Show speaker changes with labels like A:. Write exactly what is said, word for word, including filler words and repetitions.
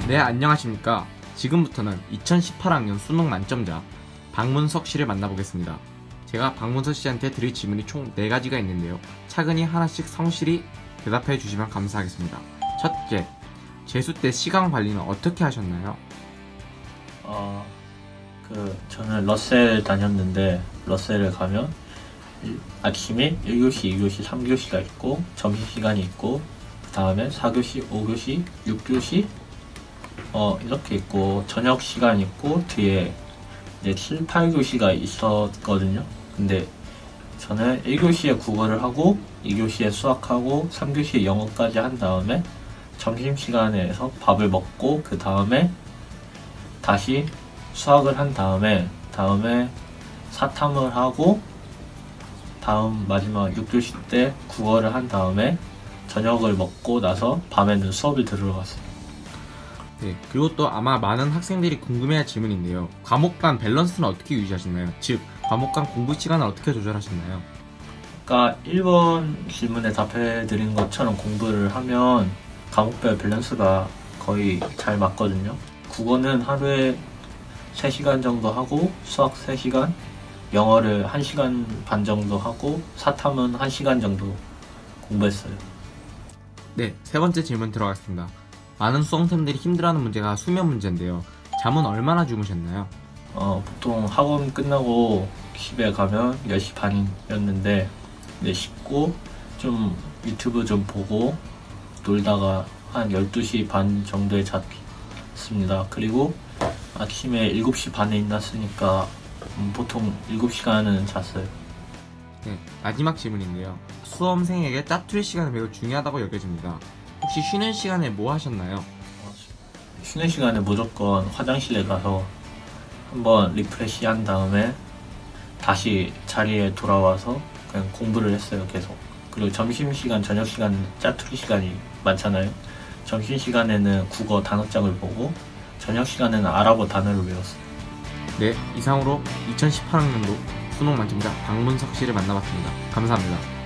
A: 네, 안녕하십니까. 지금부터는 이천십팔 학년 수능 만점자 박문석 씨를 만나보겠습니다. 제가 박문석 씨한테 드릴 질문이 총 네 가지가 있는데요. 차근히 하나씩 성실히 대답해 주시면 감사하겠습니다. 첫째, 재수 때 시간 관리는 어떻게 하셨나요?
B: 어, 그 저는 러셀 다녔는데 러셀을 가면 일, 아침에 일 교시, 이 교시, 삼 교시가 있고 점심시간이 있고 그 다음에 사 교시, 오 교시, 육 교시 어 이렇게 있고 저녁 시간 있고 뒤에 이제 칠, 팔 교시가 있었거든요. 근데 저는 일 교시에 국어를 하고 이 교시에 수학하고 삼 교시에 영어까지 한 다음에 점심시간에서 밥을 먹고 그 다음에 다시 수학을 한 다음에 다음에 사탐을 하고 다음 마지막 육 교시 때 국어를 한 다음에 저녁을 먹고 나서 밤에는 수업을 들으러 갔어요.
A: 네, 그리고 또 아마 많은 학생들이 궁금해할 질문인데요. 과목 간 밸런스는 어떻게 유지하셨나요? 즉, 과목 간 공부 시간을 어떻게 조절하셨나요?
B: 그러니까 일 번 질문에 답해드린 것처럼 공부를 하면 과목별 밸런스가 거의 잘 맞거든요. 국어는 하루에 세 시간 정도 하고 수학 세 시간, 영어를 한 시간 반 정도 하고 사탐은 한 시간 정도 공부했어요.
A: 네, 세 번째 질문 들어가겠습니다. 많은 수험생들이 힘들어하는 문제가 수면 문제인데요. 잠은 얼마나 주무셨나요?
B: 어, 보통 학원 끝나고 집에 가면 열 시 반이었는데 네, 씻고 좀 유튜브 좀 보고 놀다가 한 열두 시 반 정도에 잤습니다. 그리고 아침에 일곱 시 반에 일어났으니까 음, 보통 일곱 시간은 잤어요.
A: 네, 마지막 질문인데요. 수험생에게 짜투리 시간은 매우 중요하다고 여겨집니다. 혹시 쉬는 시간에 뭐 하셨나요?
B: 쉬는 시간에 무조건 화장실에 가서 한번 리프레시 한 다음에 다시 자리에 돌아와서 그냥 공부를 했어요, 계속. 그리고 점심시간, 저녁시간 짜투리 시간이 많잖아요. 점심시간에는 국어 단어장을 보고 저녁시간에는 아랍어 단어를 외웠어요.
A: 네, 이상으로 이천십팔 학년도 수능 만점자 박문석 씨를 만나봤습니다. 감사합니다.